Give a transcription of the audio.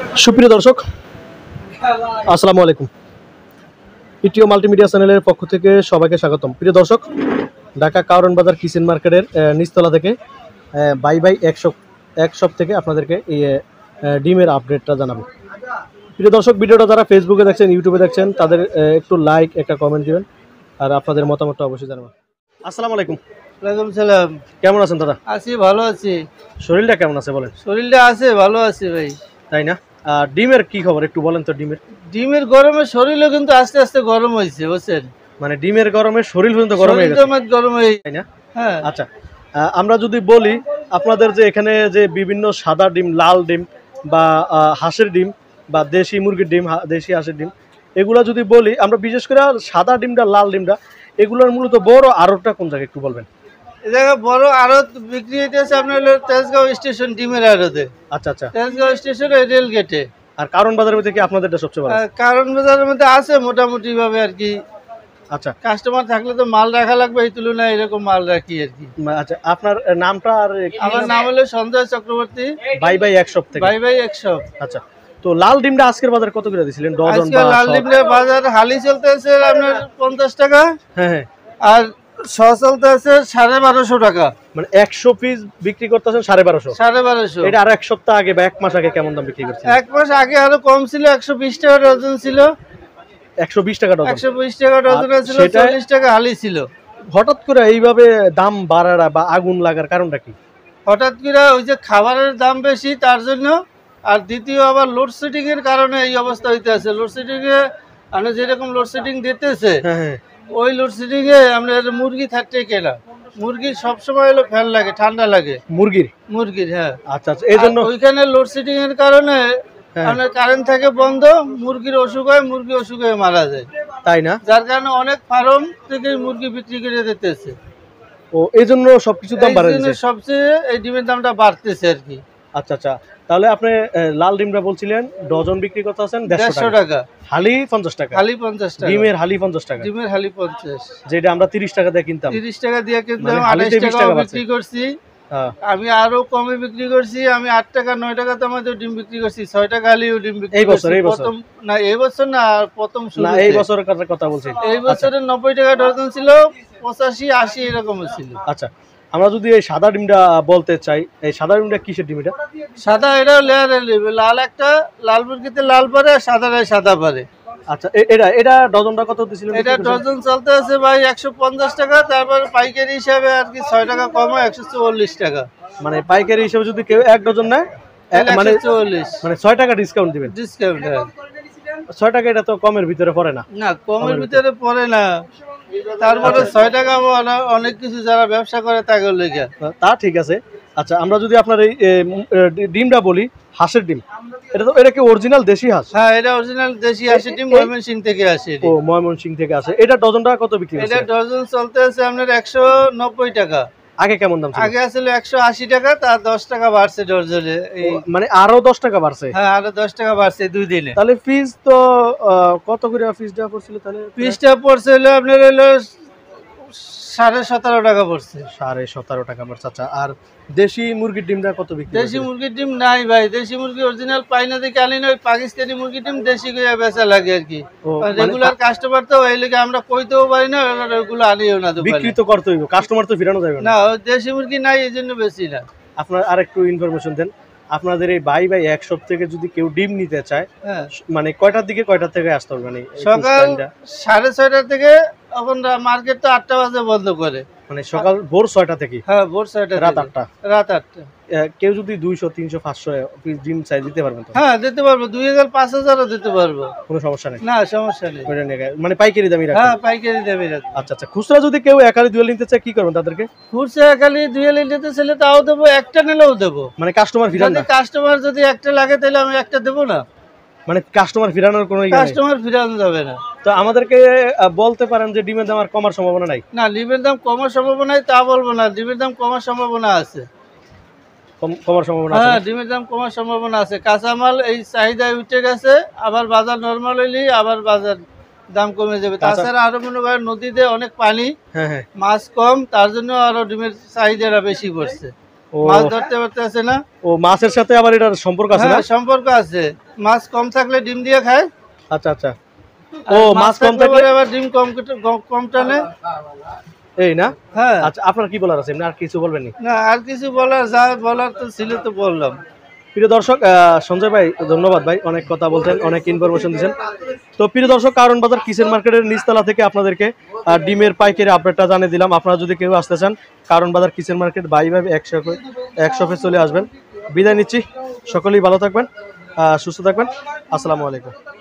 সুপ্রিয় দর্শক, আসসালামু আলাইকুম। ইটিও মাল্টিমিডিয়া চ্যানেলের পক্ষ থেকে সবাইকে স্বাগতম। প্রিয় দর্শক, ঢাকা কারওয়ান বাজার কিচেন মার্কেটের নিচতলা থেকে বাই এক শপ থেকে আপনাদেরকে এই ডিমের আপডেটটা জানাবো। প্রিয় দর্শক, ভিডিওটা যারা ফেসবুকে দেখছেন, ইউটিউবে দেখছেন, তাদের একটু লাইক, একটা কমেন্ট দিবেন আর আপনাদের মতামতটা অবশ্যই জানাবেন। আসসালামু আলাইকুম। ওয়ালাইকুম সালাম। কেমন আছেন দাদা? আছি, ভালো আছি। শরীরটা কেমন আছে বলেন? শরীরটা আছে, ভালো আছে ভাই। তাই না? ডিমের কি খবর একটু বলেন তো। ডিমের গরমে শরীরও কিন্তু আস্তে আস্তে গরম হয়েছে, বুঝছেন? মানে ডিমের গরমে শরীর পর্যন্ত গরম হয়ে গেছে, গরম হয়ে, তাই না? হ্যাঁ। আচ্ছা, আমরা যদি বলি আপনাদের যে এখানে যে বিভিন্ন সাদা ডিম, লাল ডিম বা হাঁসের ডিম বা দেশি মুরগির ডিম, দেশি হাঁসের ডিম, এগুলা যদি বলি আমরা, বিশেষ করে সাদা ডিমটা, লাল ডিমটা, এগুলোর মূলত বড় আড়তটা কোন জায়গায় একটু বলবেন? এই জায়গায় বড় আড়ত বিক্রি হইতেছে আপনার তেজগাঁও স্টেশন ডিমের আড়তে। আচ্ছা আচ্ছা, তেজগাঁও স্টেশন রেল গেটে। আর কারওয়ান বাজারের মধ্যে কি আপনাদেরটা সবচেয়ে বড়? কারওয়ান বাজারের মধ্যে আছে মোটামুটি ভাবে আর কি। আচ্ছা, কাস্টমার থাকলে তো মাল রাখা লাগবে, এই তুলনায় এরকম মাল রাখি আর কি। আচ্ছা, আপনার নামটা? আর আমার নাম হলো সঞ্জয় চক্রবর্তী, বাই এক শপ থেকে। বাই এক শপ। আচ্ছা, তো লাল ডিমটা আজকের বাজারে কত করে দিছিলেন ডজন? আজকে লাল ডিমের বাজার হালি চলতেছে আপনার 50 টাকা। হ্যাঁ হ্যাঁ। আর শ চলতেছে 1250 টাকা। মানে 100 পিস বিক্রি করতেছেন 1250? 1250। এটা আর এক সপ্তাহ আগে বা এক মাস আগে কেমন দাম বিক্রি করছেন? এক মাস আগে আরো কম ছিল, 120 টাকা ডজন ছিল। 120 টাকা ডজন? 120 টাকা ডজন ছিল, 40 টাকা হালি ছিল। হঠাৎ করে এইভাবে দাম বাড়ার বা আগুন লাগার কারণটা কি? হঠাৎ করে ওই যে খাবারের দাম বেশি, তার জন্য। আর দ্বিতীয় আবার লোডশেডিং এর কারণে এই অবস্থা হইতে আছে। লোডশেডিং এ আমরা যেরকম লোডশেডিং দিতেছে, ওই লোডশেডিং এ আপনার মুরগি থাকতে কেনা, মুরগির সবসময় হলো ফ্যান লাগে, ঠান্ডা লাগে মুরগির। হ্যাঁ, আচ্ছা আচ্ছা, এই জন্য ওইখানে লোডশেডিং এর কারণে আপনার কারেন্ট থাকে বন্ধ, মুরগির অসুখ হয়, মুরগি অসুখ হয়ে মারা যায়, তাই না? যার কারণে অনেক ফার্ম থেকে মুরগি বিক্রি করে দিতেছে। ও, এই জন্য সবকিছু দাম বাড়ছে, সবচেয়ে এই ডিমের দামটা বাড়তেছে আর কি। আচ্ছা আচ্ছা, তাহলে আপনি লাল ডিমটা বলছিলেন ডজন বিক্রি করতেছেন 150 টাকা, হালি 50 টাকা। হালি 50 টাকা, ডিমের হালি 50 টাকা। ডিমের হালি 50, যেটা আমরা 30 টাকা দিয়ে কিনতাম। 30 টাকা দিয়ে কিনতাম, 28 টাকা বিক্রি করছি। আমি আরো কমে বিক্রি করছি। আমি 8 টাকা 9 টাকা তো আমাদের ডিম বিক্রি করছি, 6 টাকা হালিও ডিম বিক্রি করছি। এই বছর না, এই বছর না, প্রথম শুরু না, এই বছরের কথা বলছি। এই বছরে 90 টাকা ডজন ছিল, 85 80 এরকম ছিল। আচ্ছা, আমরা যদি এই সাদা ডিমটা বলতে চাই, এই সাদা ডিমটা কিসের ডিম? এটা সাদা, এটা লেয়ারের ডিম। লাল একটা, লাল মুরগিতে লাল পারে, সাদাটায় সাদা পারে। আচ্ছা, এটা ডজনটা কত দিছিলেন? এটা ডজন চলতে আছে ভাই 150 টাকা। তারপর পাইকারি হিসাবে আর কি 6 টাকা কম হয়, 144 টাকা। মানে পাইকারি হিসাবে যদি কেউ এক ডজন নেয়, মানে 6 টাকা ডিসকাউন্ট দিবেন? ডিসকাউন্ট, হ্যাঁ। 6 টাকা, এটা তো কমের ভিতরে পড়ে না। না, কমের ভিতরে পড়ে না। তারপরে 6 টাকা অনেক কিছু যারা ব্যবসা করে তাদের লেগে, তা ঠিক আছে। আচ্ছা, আমরা যদি আপনার এই ডিমটা বলি, হাঁসের ডিম, এটা কি অরিজিনাল দেশি হাঁস? হ্যাঁ, এটা অরিজিনাল দেশি হাঁসের ডিম, ময়মনসিং থেকে আসে। ও, ময়মনসিং থেকে আসে। এটা ডজনটা কত বিক্রি হচ্ছে? এটা ডজন চলতে আছে আপনার 190 টাকা। আগে কেমন দাম ছিল? আগে আসলে 180 টাকা, তার 10 টাকা বাড়ছে ডজনে। মানে আরো 10 টাকা বাড়ছে? হ্যাঁ, আরো 10 টাকা বাড়ছে 2 দিনে। তাহলে ফিস তো কত করে ফিসটা পড়ছিল? তাহলে ফিসটা পড়ছে হলো আপনার হলো 17.5 টাকা পড়ছে। 17.5 টাকা পড়ছে। আচ্ছা, আর দেশি মুরগির ডিমটা কত বিক্রি? দেশি মুরগির ডিম নাই ভাই, দেশি মুরগি অরিজিনাল পাই না দেখে আনি না। ওই পাকিস্তানি মুরগির ডিম দেশি করে বেচা লাগে আর কি। রেগুলার কাস্টমার তো এই লেগে আমরা কইতেও পারি না, ওগুলো আনিও না। বিক্রি তো করতে হইব, কাস্টমার তো ফিরানো যাবে না। দেশি মুরগি নাই, এই জন্য বেশি না। আপনার আরেকটু ইনফরমেশন দেন, আপনাদের এই বাই এক শপ থেকে যদি কেউ ডিম নিতে চায়, মানে কয়টার দিকে কয়টা থেকে আসতে হবে? মানে সকাল 6:30 থেকে, এখন মার্কেট তো 8টা বাজে বন্ধ করে। মানে সকাল ভোর 6টা থেকে? হ্যাঁ, ভোর 6টা, রাত 8টা। রাত 8টা। কেউ যদি 200 300 500 পিস ডিম চাই দিতে পারবেন তো? হ্যাঁ, দিতে পারবো। 2000 5000ও দিতে পারবো, কোনো সমস্যা নেই। না, সমস্যা নেই। মানে পাইকারি দামই রাখবেন? হ্যাঁ, পাইকারি দামই রাখবো। আচ্ছা আচ্ছা, খুচরা যদি কেউ একালি দুয়াল নিতে চায় কি করবেন তাদেরকে? খুচরা একালি দুয়াল নিতে চাইলে তাও দেবো, একটা নিলেও দেবো। মানে কাস্টমার ফিরান না? কাস্টমার যদি একটা লাগে তাহলে আমি একটা দেবো না। মানে কাস্টমার ফিরানোর কোনো কাস্টমার ফিরানো যাবে না। তো আমাদেরকে বলতে পারেন যে ডিমের দাম আর কমার সম্ভাবনা নাই? না, ডিমের দাম কমার সম্ভাবনা তা বলবো না, ডিমের দাম কমার সম্ভাবনা আছে। কমার সম্ভাবনা আছে? হ্যাঁ, ডিমের দাম কমার সম্ভাবনা আছে। কাঁচামাল এই চাহিদায় উঠে গেছে, আবার বাজার নরমাল হইলেই আবার বাজার দাম কমে যাবে। তাছাড়া আরো মনে করেন নদীতে অনেক পানি, মাছ কম, তার জন্য আরো ডিমের চাহিদাটা বেশি পড়ছে। ও মাছ ধরতে পারতেছে না। ও মাছের সাথে আবার এটার সম্পর্ক আছে না? হ্যাঁ, সম্পর্ক আছে। মাছ কম থাকলে ডিম দিয়ে খায়। আচ্ছা আচ্ছা। ও মাছ কম থাকলে আবার ডিম কম টানে। এই না? হ্যাঁ। আচ্ছা, আপনার কি বলার আছে? এমনি আর কিছু বলবেন নি? না, আর কিছু বলার তো ছিল, তো বললাম। প্রিয় দর্শক, সঞ্জয় ভাই ধন্যবাদ ভাই, অনেক কথা বলছেন, অনেক ইনফরমেশন দিয়েছেন। তো প্রিয় দর্শক, কারণ বাজার কিচেন মার্কেটের নিচতলা থেকে আপনাদেরকে ডিমের পাইকারি আপডেটটা জানিয়ে দিলাম। আপনারা যদি কেউ আসতে চান কারণ বাজার কিচেন মার্কেট ভাইভাবে 100 চলে আসবেন। বিদায় নিচ্ছি, সকলেই ভালো থাকবেন, সুস্থ থাকবেন। আসসালামু আলাইকুম।